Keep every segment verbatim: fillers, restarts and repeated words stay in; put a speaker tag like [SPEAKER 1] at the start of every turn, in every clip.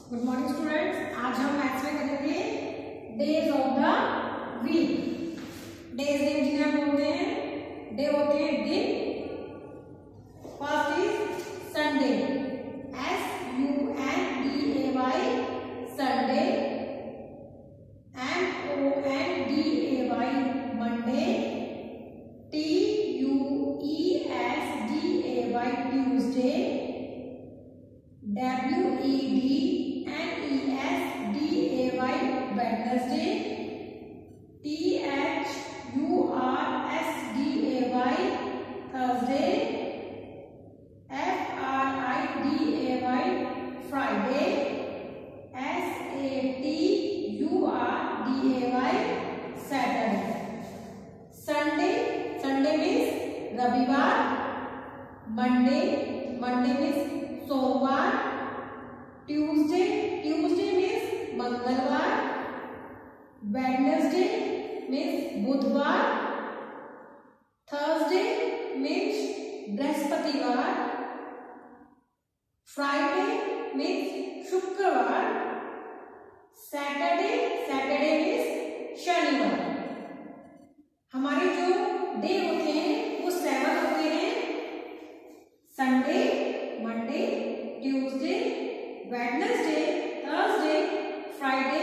[SPEAKER 1] Good morning students, आज हम maths में करेंगे days of the week. Days दिन जिन्हें हम बोलते हैं, डे होते हैं दिन। First is Sunday, S U N D A Y, Sunday. M O N D A Y, Monday. T U E S D A Y, Tuesday. W E D N E S D A Y, Wednesday. T H U R S D A Y, Thursday. F R I D A Y, Friday. S A T U R D A Y, Saturday. Sunday, Sunday means रविवार। Monday, Monday means सोमवार। Tuesday, Tuesday means मंगलवार। Wednesday means बुधवार। Thursday means बृहस्पतिवार। Friday means शुक्रवार। Saturday, Saturday means शनिवार। हमारे जो day होते हैं वो सेवन होते हैं। Sunday, Monday, Tuesday, Wednesday, Thursday, Friday,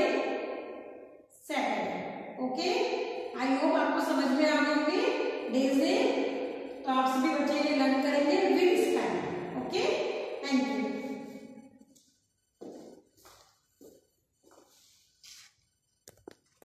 [SPEAKER 1] Saturday. Okay, I hope आपको समझ में आ गए होंगे डेज ने। तो आप सभी बच्चे लर्न करेंगे विद